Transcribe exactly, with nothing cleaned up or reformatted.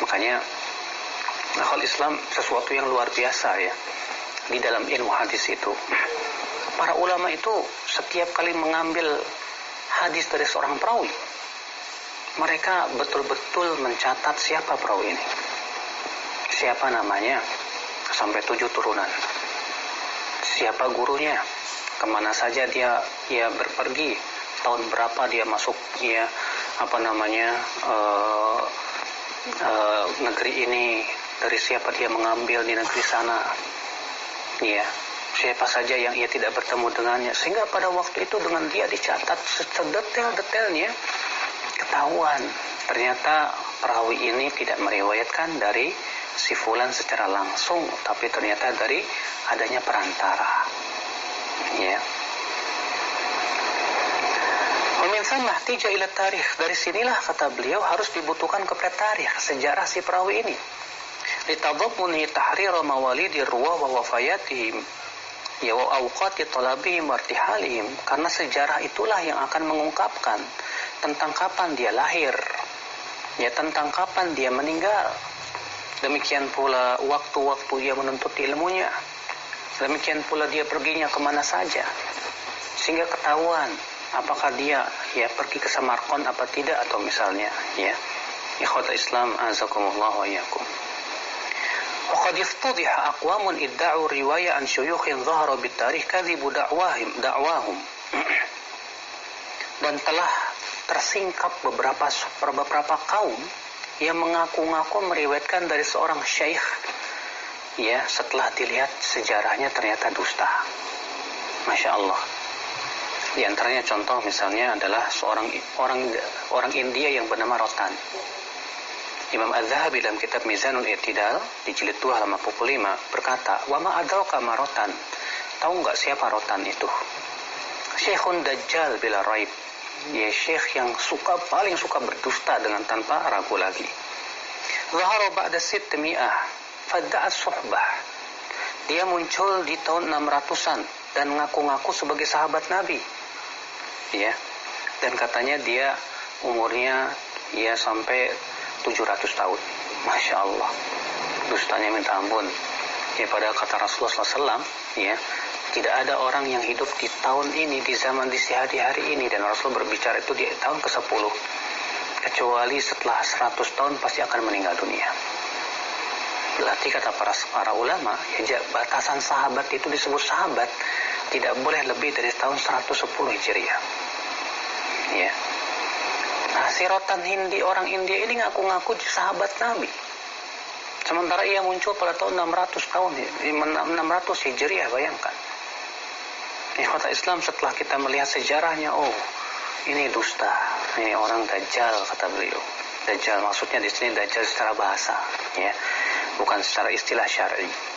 Makanya akal Islam sesuatu yang luar biasa ya. Di dalam ilmu hadis itu, para ulama itu setiap kali mengambil hadis dari seorang perawi, mereka betul-betul mencatat siapa perawi ini, siapa namanya, sampai tujuh turunan, siapa gurunya, kemana saja dia dia berpergi, tahun berapa dia masuk ya apa namanya uh, uh, negeri ini, dari siapa dia mengambil di negeri sana, ya siapa saja yang ia tidak bertemu dengannya, sehingga pada waktu itu dengan dia dicatat sedetail-detailnya, ketahuan ternyata perawi ini tidak meriwayatkan dari si fulan secara langsung, tapi ternyata dari adanya perantara, ya. Min thamma ihtija ila tarikh, dari sinilah kata beliau harus dibutuhkan kepada tarikh, sejarah si perawi ini. Litadammuni tahrir mawalidi ruwah wa wafayatihim ya wa awqati talabihim wa irtihalihim, karena sejarah itulah yang akan mengungkapkan tentang kapan dia lahir, ya tentang kapan dia meninggal. Demikian pula waktu-waktu dia menuntut ilmunya, demikian pula dia perginya kemana saja, sehingga ketahuan apakah dia ya pergi ke Samarkand apa tidak, atau misalnya ya. Ikhwata Islam azakumullah wa iyyakum. Wa qad iftadiha aqwamun idda'u riwaya an syuyukhin dhahara bitarikh kadhibu da'wahum da'wahum. Dan telah tersingkap beberapa beberapa kaum yang mengaku-ngaku meriwayatkan dari seorang syekh, ya setelah dilihat sejarahnya ternyata dusta. Masya Allah. Di antaranya contoh misalnya adalah seorang orang orang India yang bernama Rotan. Imam Az-Zahabi dalam kitab Mizanul I'tidal di jilid dua halaman empat puluh lima berkata, "Wa ma adraka ma Rotan?" Tahu enggak siapa Rotan itu? Syekhun Dajjal bila raib. Dia syekh yang suka paling suka berdusta dengan tanpa ragu lagi. Zahara ba'da sittami'ah fadda'a suhbah. Dia muncul di tahun enam ratusan dan ngaku-ngaku sebagai sahabat Nabi. Ya. Dan katanya dia umurnya ya sampai tujuh ratus tahun. Masya Allah. Dustanya minta ampun. Ya, pada kata Rasulullah shallallahu alaihi wasallam, ya, tidak ada orang yang hidup di tahun ini, di zaman di hari ini, dan Rasul berbicara itu di tahun ke sepuluh, kecuali setelah seratus tahun pasti akan meninggal dunia. Berarti kata para, para ulama, ya, batasan sahabat itu disebut sahabat tidak boleh lebih dari tahun seratus sepuluh Hijriah. Ya. Nah, si Rotan Hindi orang India ini ngaku-ngaku sahabat Nabi. Sementara ia muncul pada tahun enam ratus tahun, enam ratus Hijriah, bayangkan. Ikhwata Islam, setelah kita melihat sejarahnya, oh, ini dusta, ini orang Dajjal, kata beliau. Dajjal maksudnya di sini Dajjal secara bahasa, ya, bukan secara istilah syar'i.